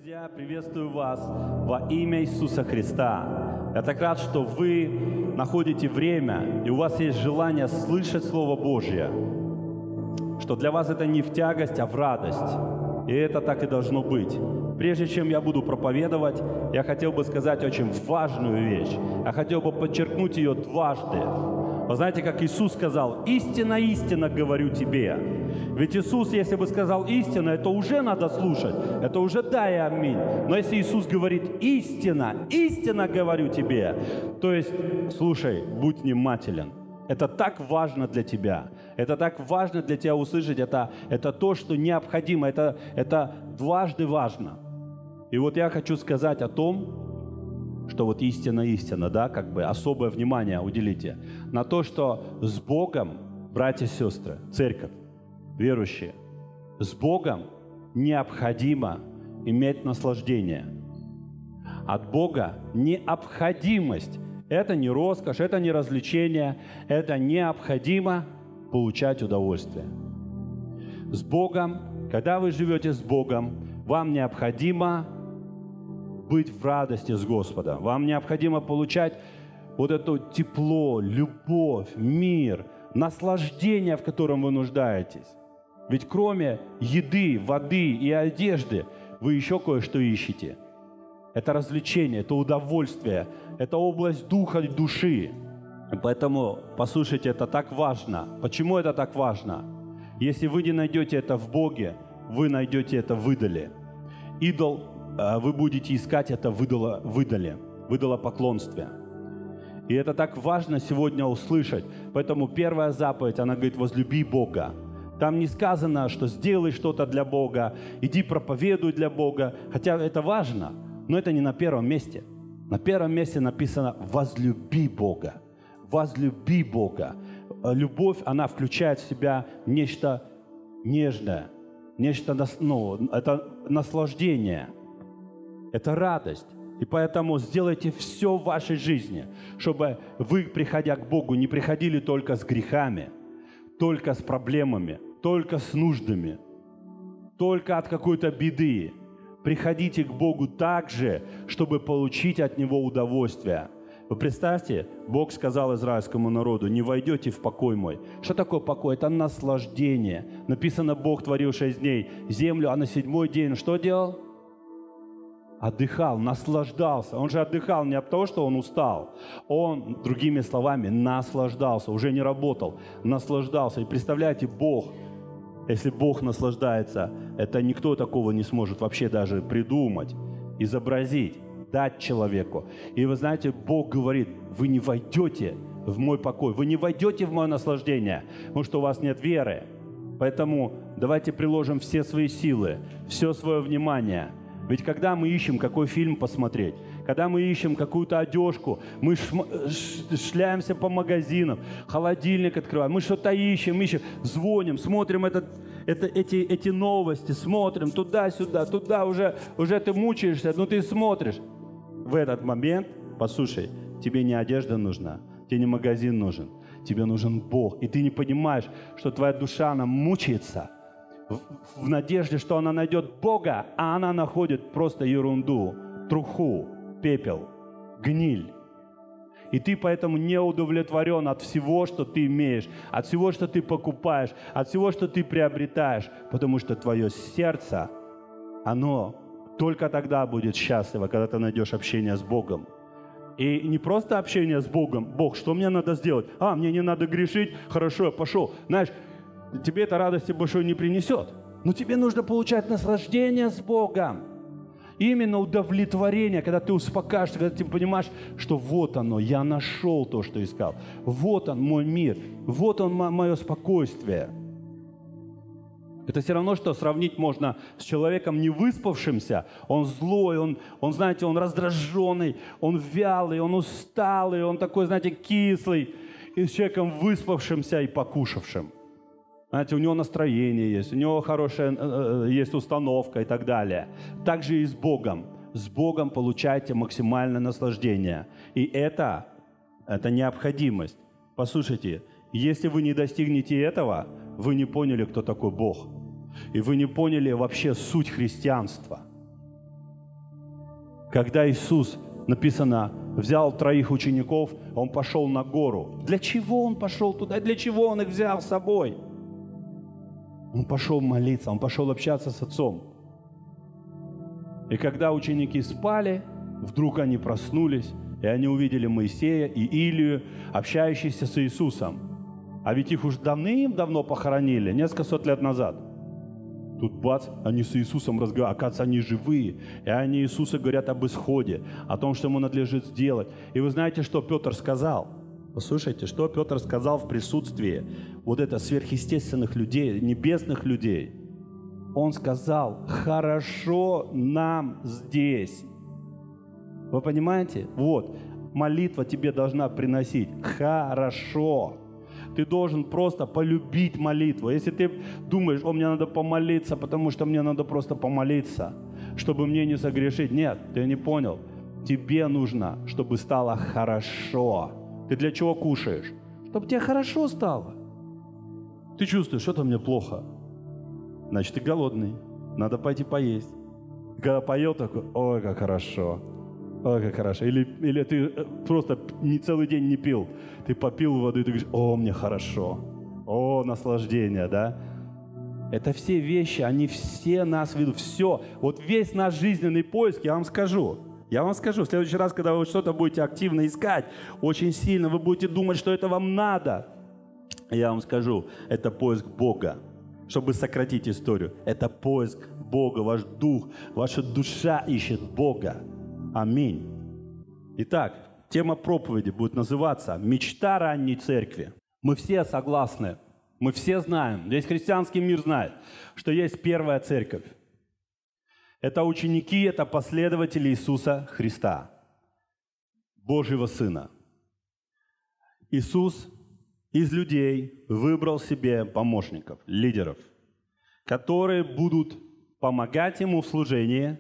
Друзья, приветствую вас во имя Иисуса Христа. Я так рад, что вы находите время, и у вас есть желание слышать Слово Божье, что для вас это не в тягость, а в радость. И это так и должно быть. Прежде чем я буду проповедовать, я хотел бы сказать очень важную вещь. Я хотел бы подчеркнуть ее дважды. Вы знаете, как Иисус сказал: «Истинно, истинно говорю тебе». Ведь Иисус, если бы сказал истинно, это уже надо слушать. Это уже да и аминь. Но если Иисус говорит истинно, истинно говорю тебе, то есть, слушай, будь внимателен. Это так важно для тебя. Это так важно для тебя услышать. Это то, что необходимо. Это дважды важно. И вот я хочу сказать о том, что вот истина, да, как бы особое внимание уделите на то, что с Богом, братья и сестры, церковь, верующие, с Богом необходимо иметь наслаждение. От Бога необходимость. Это не роскошь, это не развлечение, это необходимо получать удовольствие. С Богом, когда вы живете с Богом, вам необходимо быть в радости с Господом. Вам необходимо получать вот это тепло, любовь, мир, наслаждение, в котором вы нуждаетесь. Ведь кроме еды, воды и одежды, вы еще кое-что ищете. Это развлечение, это удовольствие, это область духа и души. Поэтому, послушайте, это так важно. Почему это так важно? Если вы не найдете это в Боге, вы найдете это в идоле. Идол, вы будете искать это в идолопоклонстве. И это так важно сегодня услышать. Поэтому первая заповедь, она говорит: возлюби Бога. Там не сказано, что сделай что-то для Бога, иди проповедуй для Бога. Хотя это важно, но это не на первом месте. На первом месте написано: возлюби Бога. Возлюби Бога. Любовь, она включает в себя нечто нежное, нечто, это наслаждение, это радость. И поэтому сделайте все в вашей жизни, чтобы вы, приходя к Богу, не приходили только с грехами, только с проблемами, только с нуждами, только от какой-то беды. Приходите к Богу так же, чтобы получить от Него удовольствие. Вы представьте, Бог сказал израильскому народу: не войдете в покой мой. Что такое покой? Это наслаждение. Написано, Бог творил 6 дней землю, а на 7-й день что делал? Отдыхал, наслаждался. Он же отдыхал не от того, что он устал. Он, другими словами, наслаждался. Уже не работал, наслаждался. И представляете, Бог, если Бог наслаждается, это никто такого не сможет вообще даже придумать, изобразить, дать человеку. И вы знаете, Бог говорит: вы не войдете в мой покой, вы не войдете в мое наслаждение, потому что у вас нет веры. Поэтому давайте приложим все свои силы, все свое внимание. Ведь когда мы ищем, какой фильм посмотреть, когда мы ищем какую-то одежку, мы шляемся по магазинам, холодильник открываем, мы что-то ищем, звоним, смотрим эти новости, смотрим туда-сюда, туда уже ты мучаешься, но ты смотришь. В этот момент, послушай, тебе не одежда нужна, тебе не магазин нужен, тебе нужен Бог. И ты не понимаешь, что твоя душа, она мучается в надежде, что она найдет Бога, а она находит просто ерунду, труху, пепел, гниль. И ты поэтому не удовлетворен от всего, что ты имеешь, от всего, что ты покупаешь, от всего, что ты приобретаешь, потому что твое сердце, оно только тогда будет счастливо, когда ты найдешь общение с Богом. И не просто общение с Богом: Бог, что мне надо сделать? Мне не надо грешить? Хорошо, я пошел. Знаешь, тебе это радости большой не принесет. Но тебе нужно получать наслаждение с Богом. Именно удовлетворение, когда ты успокаиваешься, когда ты понимаешь, что вот оно, я нашел то, что искал. Вот он, мой мир. Вот он, мое спокойствие. Это все равно, что сравнить можно с человеком не выспавшимся. Он злой, он, знаете, он раздраженный, он вялый, он усталый, он такой, знаете, кислый. И с человеком выспавшимся и покушавшим. Знаете, у него настроение есть, у него хорошая есть установка и так далее. Так же и с Богом. С Богом получайте максимальное наслаждение. И это необходимость. Послушайте, если вы не достигнете этого, вы не поняли, кто такой Бог. И вы не поняли вообще суть христианства. Когда Иисус, написано, взял 3 учеников, Он пошел на гору. Для чего Он пошел туда? Для чего Он их взял с собой? Он пошел молиться, Он пошел общаться с Отцом. И когда ученики спали, вдруг они проснулись, и они увидели Моисея и Илию, общающихся с Иисусом. А ведь их уж давным-давно похоронили, несколько сот лет назад. Тут бац, они с Иисусом разговаривают, оказывается, они живые. И они Иисусу говорят об исходе, о том, что ему надлежит сделать. И вы знаете, что Петр сказал? Послушайте, что Петр сказал в присутствии вот это сверхъестественных людей, небесных людей. Он сказал: хорошо нам здесь. Вы понимаете? Вот, молитва тебе должна приносить хорошо. Ты должен просто полюбить молитву. Если ты думаешь: мне надо помолиться, потому что мне надо просто помолиться, чтобы мне не согрешить. Нет, ты не понял. Тебе нужно, чтобы стало хорошо. Ты для чего кушаешь? Чтобы тебе хорошо стало. Ты чувствуешь, что-то мне плохо. Значит, ты голодный. Надо пойти поесть. Когда поел, такой: ой, как хорошо. Ой, как хорошо. Или ты просто целый день не пил. Ты попил воду, и ты говоришь: о, мне хорошо. О, наслаждение, да? Это все вещи, они все нас ведут. Все. Вот весь наш жизненный поиск, я вам скажу, в следующий раз, когда вы что-то будете активно искать, очень сильно вы будете думать, что это вам надо. Я вам скажу, это поиск Бога. Чтобы сократить историю, это поиск Бога. Ваш дух, ваша душа ищет Бога. Аминь. Итак, тема проповеди будет называться «Мечта ранней церкви». Мы все согласны, мы все знаем, весь христианский мир знает, что есть первая церковь. Это ученики, это последователи Иисуса Христа, Божьего Сына. Иисус из людей выбрал себе помощников, лидеров, которые будут помогать Ему в служении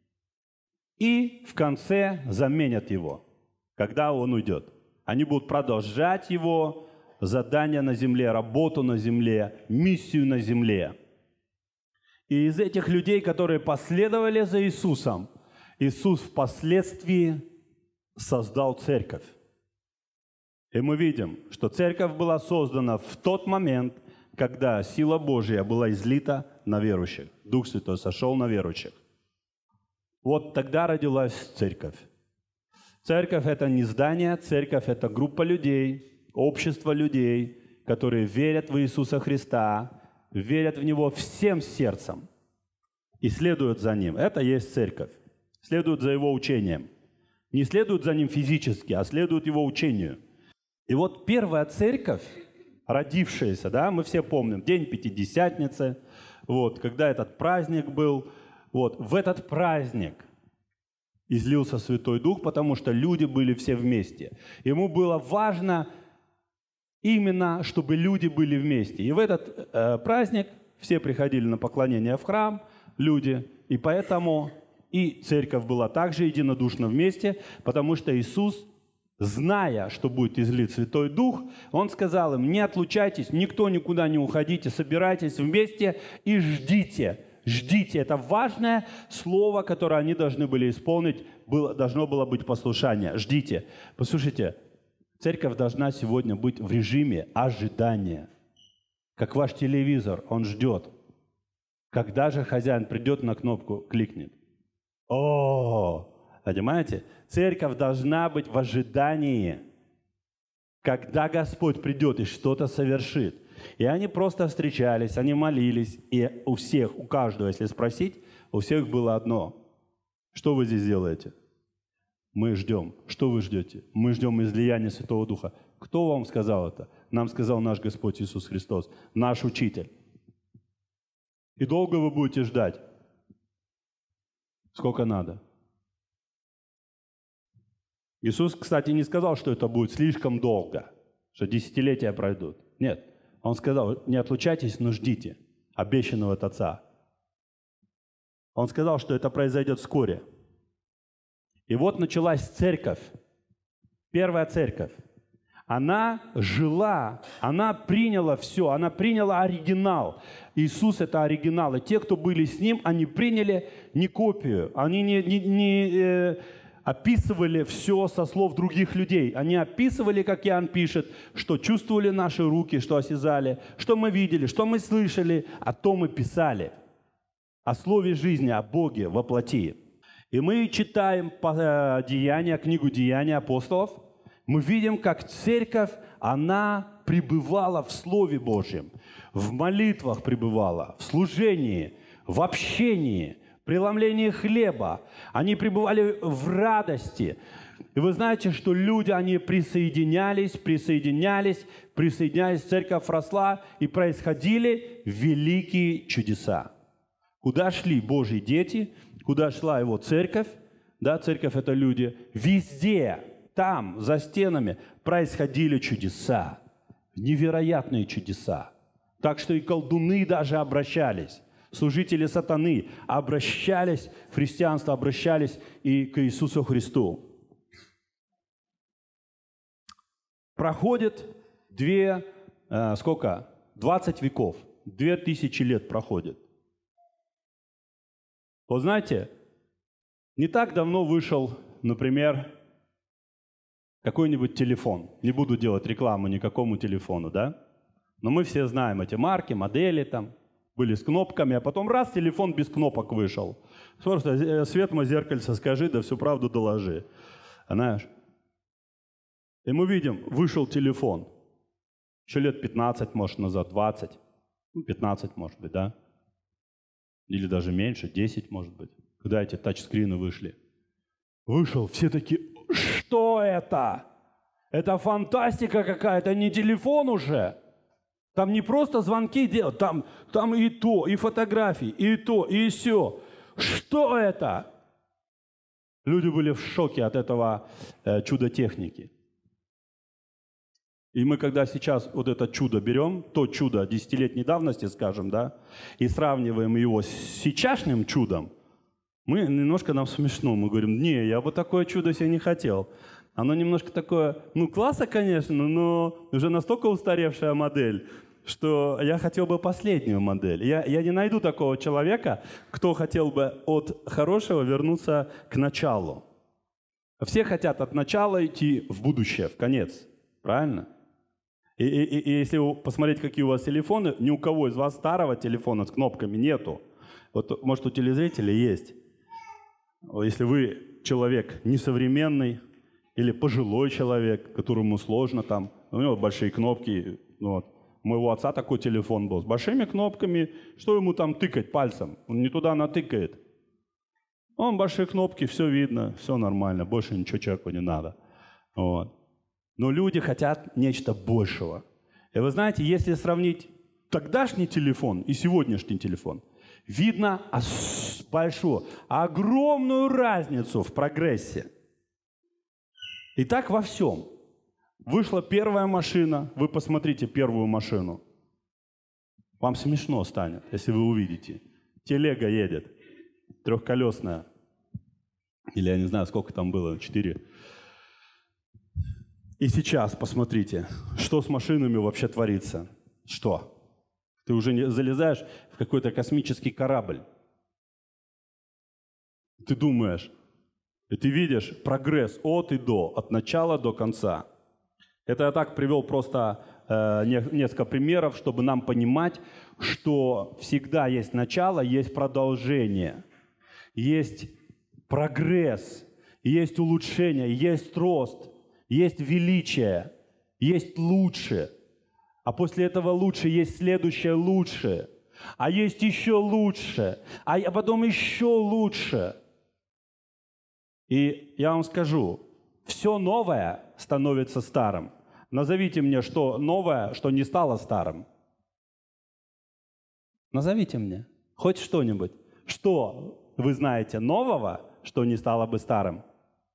и в конце заменят Его, когда Он уйдет. Они будут продолжать Его задание на земле, работу на земле, миссию на земле. И из этих людей, которые последовали за Иисусом, Иисус впоследствии создал церковь. И мы видим, что церковь была создана в тот момент, когда сила Божья была излита на верующих. Дух Святой сошел на верующих. Вот тогда родилась церковь. Церковь – это не здание, церковь – это группа людей, общество людей, которые верят в Иисуса Христа, верят в Него всем сердцем и следуют за Ним. Это и есть церковь. Следуют за Его учением. Не следуют за Ним физически, а следуют Его учению. И вот первая церковь, родившаяся, да, мы все помним, День Пятидесятницы, вот, когда этот праздник был, вот, в этот праздник излился Святой Дух, потому что люди были все вместе. Ему было важно именно, чтобы люди были вместе. И в этот праздник все приходили на поклонение в храм, люди, и поэтому и церковь была также единодушно вместе, потому что Иисус, зная, что будет излит Святой Дух, Он сказал им: не отлучайтесь, никто никуда не уходите, собирайтесь вместе и ждите. Ждите. Это важное слово, которое они должны были исполнить, должно было быть послушание. Ждите. Послушайте, церковь должна сегодня быть в режиме ожидания. Как ваш телевизор, он ждет. Когда же хозяин придет, на кнопку кликнет. Понимаете? Церковь должна быть в ожидании, когда Господь придет и что-то совершит. И они просто встречались, они молились, и у всех, у каждого, если спросить, у всех было одно. Что вы здесь делаете? Мы ждем. Что вы ждете? Мы ждем излияния Святого Духа. Кто вам сказал это? Нам сказал наш Господь Иисус Христос, наш Учитель. И долго вы будете ждать? Сколько надо. Иисус, кстати, не сказал, что это будет слишком долго, что десятилетия пройдут. Нет. Он сказал: не отлучайтесь, но ждите обещанного от Отца. Он сказал, что это произойдет вскоре. И вот началась церковь, первая церковь. Она жила, она приняла все, она приняла оригинал. Иисус – это оригинал. И те, кто были с Ним, они приняли не копию, они не описывали все со слов других людей. Они описывали, как Иоанн пишет, что чувствовали наши руки, что осязали, что мы видели, что мы слышали, о том мы писали. О слове жизни, о Боге во плоти. И мы читаем книгу «Деяния апостолов», мы видим, как церковь, она пребывала в Слове Божьем, в молитвах пребывала, в служении, в общении, в преломлении хлеба. Они пребывали в радости. И вы знаете, что люди, они присоединялись, церковь росла, и происходили великие чудеса. Куда шли Божьи дети, куда шла Его церковь, да, церковь – это люди, везде, там, за стенами происходили чудеса, невероятные чудеса. Так что и колдуны даже обращались, служители сатаны обращались в христианство, обращались и к Иисусу Христу. Проходит 20 веков, 2000 лет проходит. Вот знаете, не так давно вышел, например, какой-нибудь телефон. Не буду делать рекламу никакому телефону, да? Но мы все знаем эти марки, модели там, были с кнопками, а потом раз, телефон без кнопок вышел. Просто Светма зеркальце скажи, да всю правду доложи. Знаешь? И мы видим, вышел телефон. Еще лет 15, может, назад, 20. 15, может быть, да? Или даже меньше, 10, может быть. Когда эти тачскрины вышли. Вышел, все такие, что это? Это фантастика какая-то, не телефон уже. Там не просто звонки делать, там и то, и фотографии, и то, и все. Что это? Люди были в шоке от этого чуда техники. И мы, когда сейчас вот это чудо берем, то чудо десятилетней давности, скажем, да, и сравниваем его с сейчасшним чудом, нам смешно. Мы говорим, не, я бы такое чудо себе не хотел. Оно немножко такое, класса, конечно, но уже настолько устаревшая модель, что я хотел бы последнюю модель. Я не найду такого человека, кто хотел бы от хорошего вернуться к началу. Все хотят от начала идти в будущее, в конец. Правильно? И если посмотреть, какие у вас телефоны, ни у кого из вас старого телефона с кнопками нету. Вот, может, у телезрителей есть. Если вы человек несовременный или пожилой человек, которому сложно там, у него большие кнопки. Вот. У моего отца такой телефон был с большими кнопками. Что ему там тыкать пальцем? Он не туда натыкает. Он большие кнопки, все видно, все нормально, больше ничего человеку не надо. Вот. Но люди хотят нечто большего. И вы знаете, если сравнить тогдашний телефон и сегодняшний телефон, видно огромную разницу в прогрессе. И так во всем. Вышла первая машина, вы посмотрите первую машину. Вам смешно станет, если вы увидите. Телега едет, трехколесная. Или я не знаю, сколько там было, 4. И сейчас посмотрите, что с машинами вообще творится. Что? Ты уже не залезаешь в какой-то космический корабль. Ты думаешь, и ты видишь прогресс от и до, от начала до конца. Это я так привел просто несколько примеров, чтобы нам понимать, что всегда есть начало, есть продолжение, есть прогресс, есть улучшение, есть рост, есть величие, есть лучше. А после этого лучше есть следующее лучше. А есть еще лучше. А потом еще лучше. И я вам скажу, все новое становится старым. Назовите мне, что новое, что не стало старым. Назовите мне хоть что-нибудь. Что вы знаете нового, что не стало бы старым?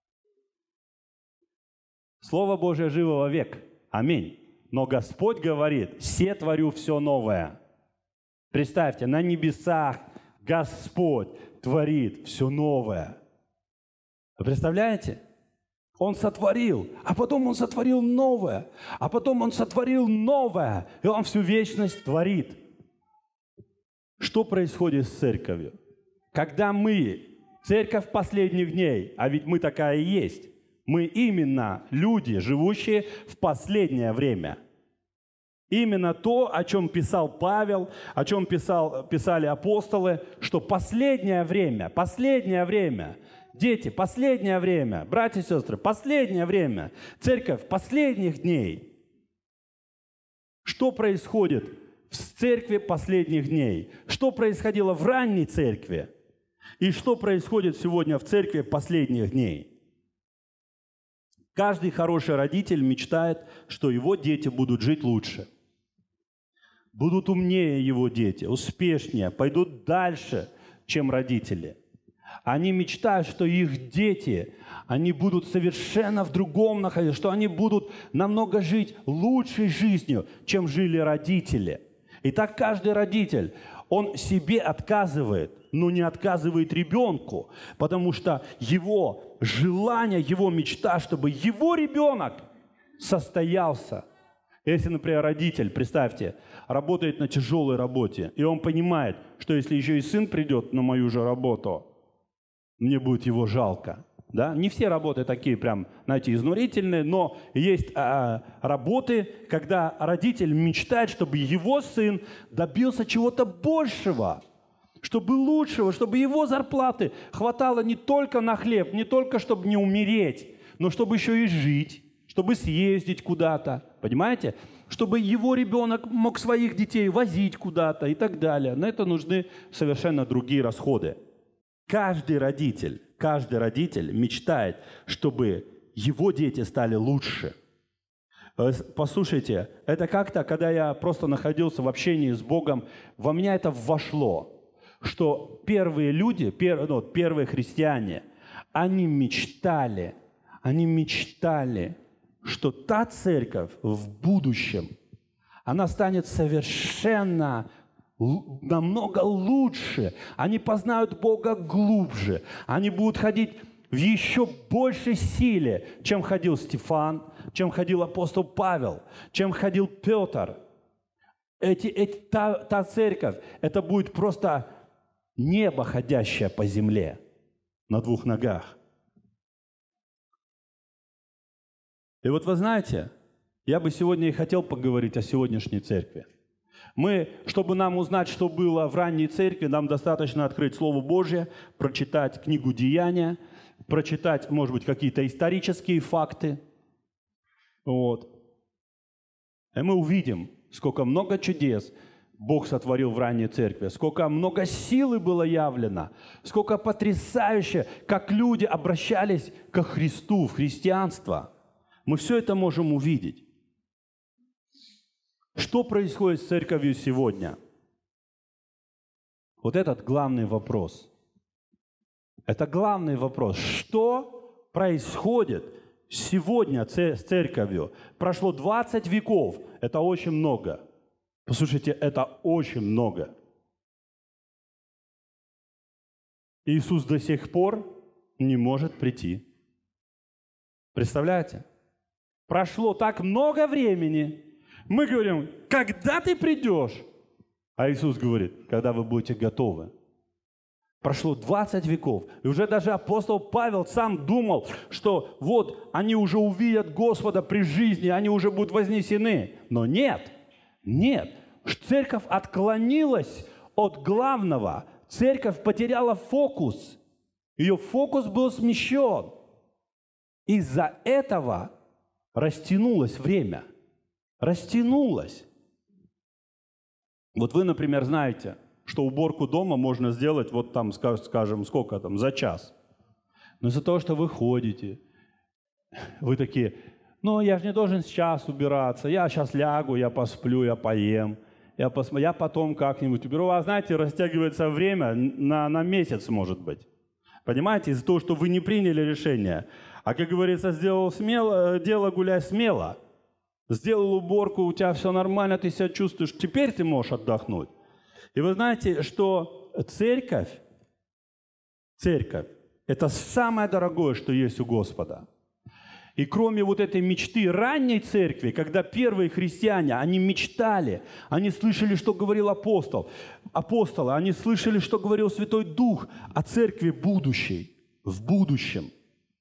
Слово Божие живо вовек. Аминь. Но Господь говорит, «Се творю все новое». Представьте, на небесах Господь творит все новое. Вы представляете? Он сотворил, а потом Он сотворил новое, а потом Он сотворил новое, и Он всю вечность творит. Что происходит с церковью? Когда мы, церковь последних дней, а ведь мы такая и есть, мы именно люди, живущие в последнее время. Именно то, о чем писал Павел, о чем писали апостолы, что последнее время, дети, последнее время, братья и сестры, последнее время, церковь последних дней. Что происходит в церкви последних дней? Что происходило в ранней церкви? И что происходит сегодня в церкви последних дней? Каждый хороший родитель мечтает, что его дети будут жить лучше. Будут умнее его дети, успешнее, пойдут дальше, чем родители. Они мечтают, что их дети, они будут совершенно в другом находиться, что они будут намного жить лучшей жизнью, чем жили родители. И так каждый родитель, он себе отказывает, но не отказывает ребенку, потому что его желание, его мечта, чтобы его ребенок состоялся. Если, например, родитель, представьте, работает на тяжелой работе, и он понимает, что если еще и сын придет на мою же работу, мне будет его жалко. Да? Не все работы такие прям, знаете, изнурительные, но есть работы, когда родитель мечтает, чтобы его сын добился чего-то большего, чтобы лучшего, чтобы его зарплаты хватало не только на хлеб, не только чтобы не умереть, но чтобы еще и жить, чтобы съездить куда-то, понимаете? Чтобы его ребенок мог своих детей возить куда-то и так далее. На это нужны совершенно другие расходы. Каждый родитель мечтает, чтобы его дети стали лучше. Послушайте, это как-то, когда я просто находился в общении с Богом, во меня это вошло, что первые люди, первые христиане, они мечтали, что та церковь в будущем, она станет совершенно намного лучше. Они познают Бога глубже. Они будут ходить в еще большей силе, чем ходил Стефан, чем ходил апостол Павел, чем ходил Петр. Та церковь, это будет просто небо, ходящее по земле на двух ногах. И вот вы знаете, я бы сегодня и хотел поговорить о сегодняшней церкви. Чтобы нам узнать, что было в ранней церкви, нам достаточно открыть Слово Божье, прочитать книгу «Деяния», прочитать, может быть, какие-то исторические факты. Вот. И мы увидим, сколько много чудес Бог сотворил в ранней церкви, сколько много силы было явлено, сколько потрясающе, как люди обращались ко Христу, в христианство. Мы все это можем увидеть. Что происходит с церковью сегодня? Вот этот главный вопрос. Это главный вопрос. Что происходит сегодня с церковью? Прошло 20 веков. Это очень много. Послушайте, это очень много. Иисус до сих пор не может прийти. Представляете? Прошло так много времени. Мы говорим, когда ты придешь? А Иисус говорит, когда вы будете готовы. Прошло 20 веков. И уже даже апостол Павел сам думал, что вот они уже увидят Господа при жизни, они уже будут вознесены. Но нет. Церковь отклонилась от главного. Церковь потеряла фокус. Ее фокус был смещен. Из-за этого растянулось время. Растянулось. Вот вы, например, знаете, что уборку дома можно сделать, вот там, скажем, сколько там, за час. Но из-за того, что вы ходите, вы такие, я же не должен сейчас убираться, я сейчас лягу, я посплю, я поем, я потом как-нибудь уберу. А знаете, растягивается время на месяц, может быть. Понимаете, из-за того, что вы не приняли решение. А, как говорится, сделал смело, дело гуляй смело. Сделал уборку, у тебя все нормально, ты себя чувствуешь, теперь ты можешь отдохнуть. И вы знаете, что церковь – это самое дорогое, что есть у Господа. И кроме вот этой мечты ранней церкви, когда первые христиане, они мечтали, они слышали, что говорил апостолы, они слышали, что говорил Святой Дух о церкви будущей, в будущем.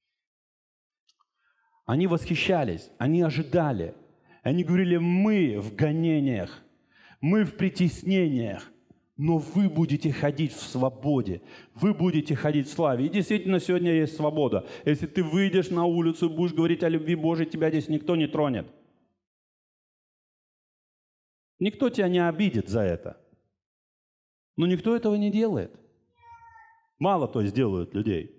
Они восхищались, они ожидали. Они говорили: мы в гонениях, мы в притеснениях, но вы будете ходить в свободе, вы будете ходить в славе. И действительно, сегодня есть свобода. Если ты выйдешь на улицу и будешь говорить о любви Божией, тебя здесь никто не тронет. Никто тебя не обидит за это. Но никто этого не делает. Мало то сделают людей.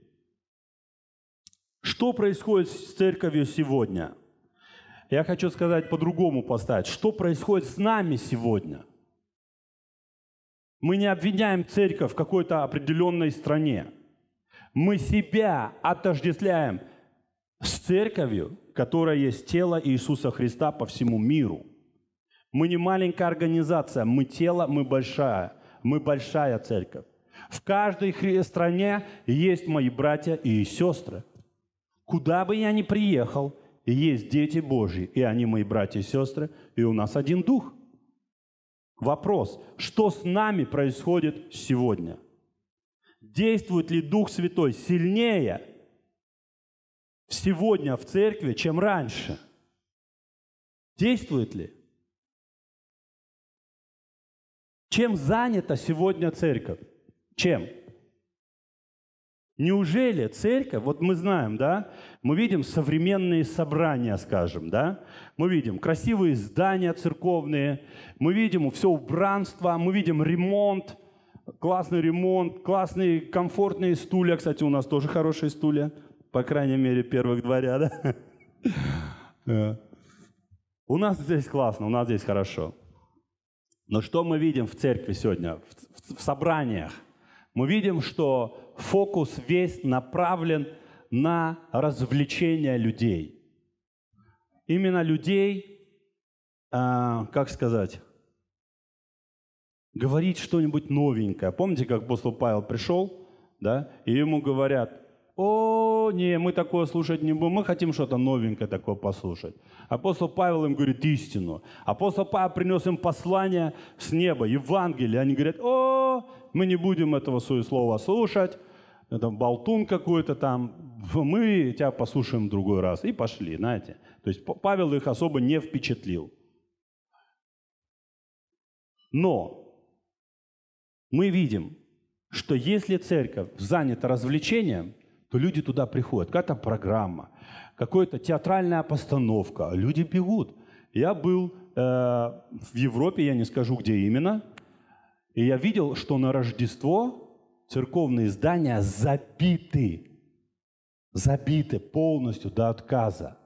Что происходит с церковью сегодня? Я хочу сказать по-другому поставить. Что происходит с нами сегодня? Мы не обвиняем церковь в какой-то определенной стране. Мы себя отождествляем с церковью, которая есть тело Иисуса Христа по всему миру. Мы не маленькая организация, мы тело, мы большая церковь. В каждой стране есть мои братья и сестры. Куда бы я ни приехал, есть дети Божьи, и они мои братья и сестры, и у нас один дух. Вопрос: что с нами происходит сегодня? Действует ли Дух Святой сильнее сегодня в церкви, чем раньше? Действует ли? Чем занята сегодня церковь? Чем? Неужели церковь, вот мы знаем, да, мы видим современные собрания, скажем, да, мы видим красивые здания церковные, мы видим все убранство, мы видим ремонт, классные комфортные стулья. Кстати, у нас тоже хорошие стулья, по крайней мере, первых два ряда. У нас здесь классно, у нас здесь хорошо. Но что мы видим в церкви сегодня, в собраниях? Мы видим, что фокус весь направлен на развлечение людей. Именно людей, как сказать, говорить что-нибудь новенькое. Помните, как апостол Павел пришел, да, и ему говорят: о, не, мы такое слушать не будем, мы хотим что-то новенькое такое послушать. Апостол Павел им говорит истину. Апостол Павел принес им послание с неба, Евангелие. Они говорят: о, мы не будем этого слова слушать, это болтун какой-то там, мы тебя послушаем в другой раз. И пошли, знаете. То есть Павел их особо не впечатлил. Но мы видим, что если церковь занята развлечением, то люди туда приходят. Какая-то программа, какая-то театральная постановка. Люди бегут. Я был в Европе, я не скажу, где именно, и я видел, что на Рождество церковные здания забиты полностью до отказа.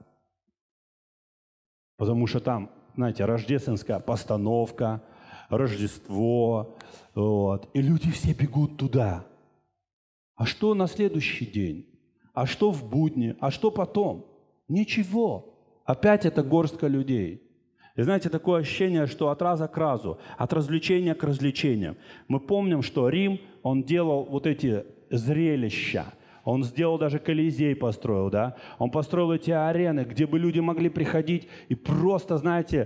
Потому что там, знаете, рождественская постановка, Рождество, вот, и люди все бегут туда. А что на следующий день? А что в будни? А что потом? Ничего. Опять это горстка людей. И знаете, такое ощущение, что от раза к разу, от развлечения к развлечениям. Мы помним, что Рим, он делал вот эти зрелища. Он сделал даже Колизей, построил, да? Он построил эти арены, где бы люди могли приходить и просто, знаете,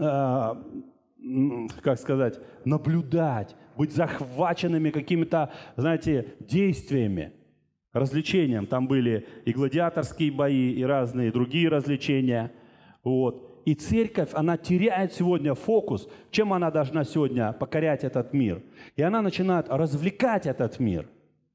как сказать, наблюдать, быть захваченными какими-то, знаете, действиями, развлечением. Там были и гладиаторские бои, и разные другие развлечения. Вот. И церковь, она теряет сегодня фокус, чем она должна сегодня покорять этот мир. И она начинает развлекать этот мир.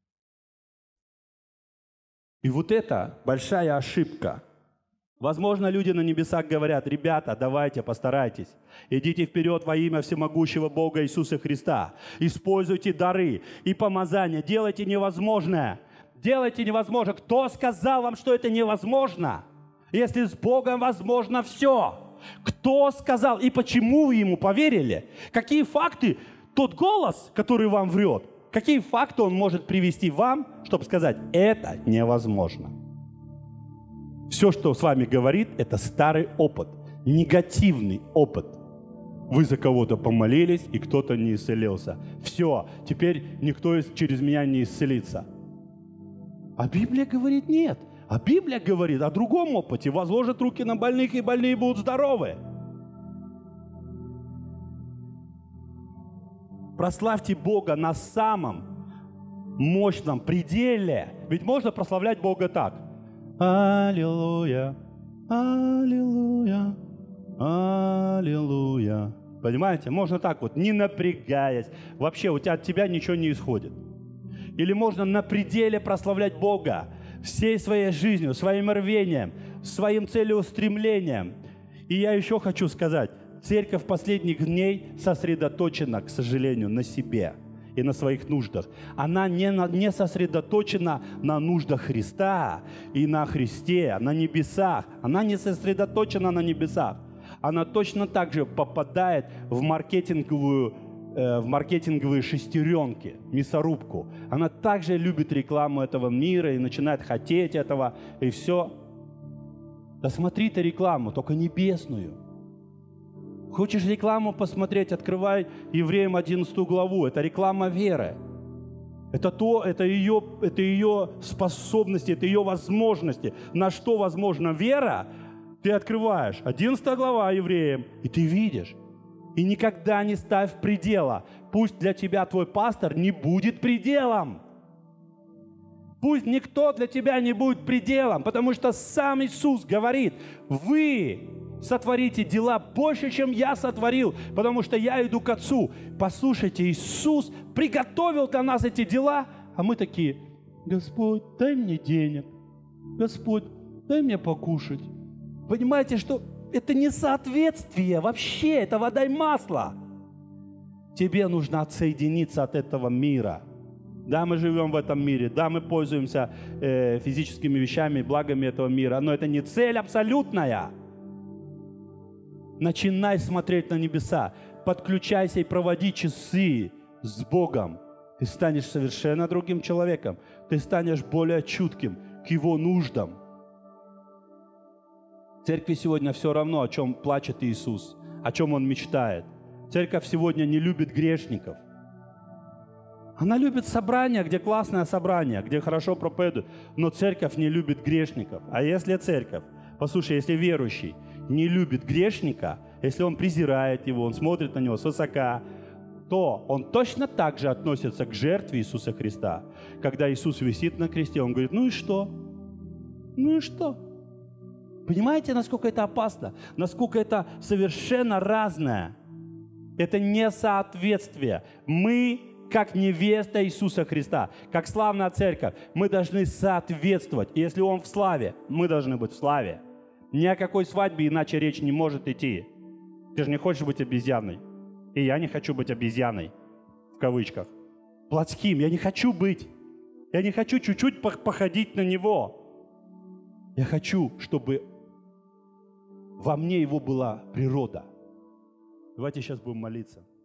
И вот это большая ошибка. Возможно, люди на небесах говорят: ребята, давайте, постарайтесь. Идите вперед во имя всемогущего Бога Иисуса Христа. Используйте дары и помазания. Делайте невозможное. Делайте невозможное. Кто сказал вам, что это невозможно? Если с Богом возможно все. Кто сказал и почему вы ему поверили? Какие факты? Тот голос, который вам врет, какие факты он может привести вам, чтобы сказать: это невозможно? Все, что с вами говорит, это старый опыт, негативный опыт. Вы за кого-то помолились, и кто-то не исцелился. Все, теперь никто через меня не исцелится. А Библия говорит: нет. А Библия говорит о другом опыте. Возложат руки на больных, и больные будут здоровы. Прославьте Бога на самом мощном пределе. Ведь можно прославлять Бога так. Аллилуйя, аллилуйя, аллилуйя. Понимаете? Можно так вот, не напрягаясь. Вообще от тебя ничего не исходит. Или можно на пределе прославлять Бога всей своей жизнью, своим рвением, своим целеустремлением. И я еще хочу сказать, церковь последних дней сосредоточена, к сожалению, на себе и на своих нуждах. Она не сосредоточена на нуждах Христа и на Христе, на небесах. Она не сосредоточена на небесах. Она точно так же попадает в маркетинговые шестеренки, мясорубку. Она также любит рекламу этого мира и начинает хотеть этого, и все. Да смотри ты рекламу, только небесную. Хочешь рекламу посмотреть, открывай Евреям 11 главу. Это реклама веры. Это ее способности, это ее возможности. На что возможна вера, ты открываешь 11 глава Евреям, и ты видишь. И никогда не ставь предела. Пусть для тебя твой пастор не будет пределом. Пусть никто для тебя не будет пределом, потому что сам Иисус говорит, вы сотворите дела больше, чем я сотворил, потому что я иду к Отцу. Послушайте, Иисус приготовил для нас эти дела, а мы такие, Господь, дай мне денег, Господь, дай мне покушать. Понимаете, что это несоответствие вообще, это вода и масло. Тебе нужно отсоединиться от этого мира. Да, мы живем в этом мире, да, мы пользуемся физическими вещами, благами этого мира, но это не цель абсолютная. Начинай смотреть на небеса, подключайся и проводи часы с Богом. Ты станешь совершенно другим человеком, ты станешь более чутким к Его нуждам. Церкви сегодня все равно, о чем плачет Иисус, о чем Он мечтает. Церковь сегодня не любит грешников. Она любит собрания, где классное собрание, где хорошо проповедуют, но церковь не любит грешников. А если церковь, послушай, если верующий не любит грешника, если он презирает его, он смотрит на него свысока, то он точно так же относится к жертве Иисуса Христа. Когда Иисус висит на кресте, он говорит, ну и что? Ну и что? Понимаете, насколько это опасно? Насколько это совершенно разное? Это несоответствие. Мы, как невеста Иисуса Христа, как славная церковь, мы должны соответствовать. И если Он в славе, мы должны быть в славе. Ни о какой свадьбе иначе речь не может идти. Ты же не хочешь быть обезьяной. И я не хочу быть обезьяной, в кавычках. Плотским я не хочу быть. Я не хочу чуть-чуть походить на Него. Я хочу, чтобы во мне Его была природа. Давайте сейчас будем молиться.